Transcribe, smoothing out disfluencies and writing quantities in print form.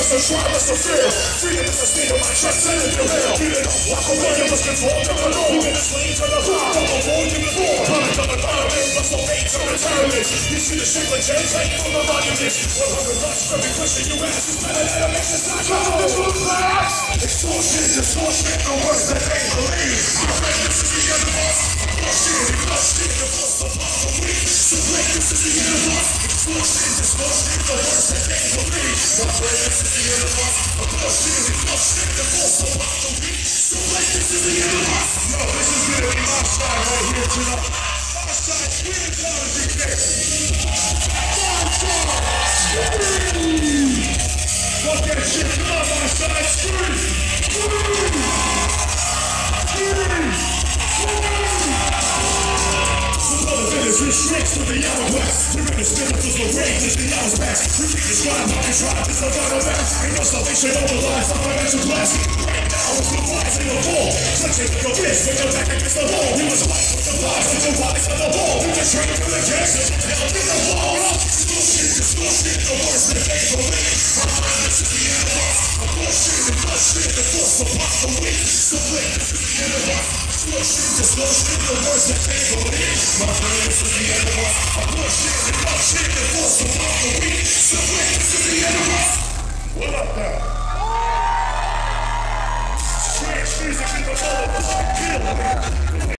so try, let's fulfill. Freedom is a state of my trust and in your will. Beat it up, walk away, you must control, come along. You've been a slave to the law, come aboard, you was born. Product of environment, must obey to retirement. You see the shape of change, like from the monuments. 100 bucks for every question you ask. It's better than a mix, it's not trouble, this will class. Extortion, distortion, the words that they believe. My friend, this is the end of us. Bullshit, it must be the force of power we. So great, this is the end of us. Extortion, distortion, the words that they believe. My friend, this is the end of us. Bullshit, it must be the force of power we. So great, this is the end of us. Yo, this is gonna be my side right here tonight. My side, scream down as you can. Fuck that shit, come on, my side, scream! Restricts with the hourglass. Remember, spirituals will rage as the hours pass. We can describe how contrived is the vital mass. Ain't no salvation over lies, our financial class. Right now, it's the flies in the wall. Clutching your fist with your back against the wall. You was white with the lies with your bodies on the wall. You just trained for the cancer, hell in the wall. Distortion, the worst that they believe. My friend, this is the end of us. Abortion and bloodshed, the force of the weak. So quick, this is the end of us. Distortion, the worst that they believe. My friend, this is the end of us. Abortion and bloodshed.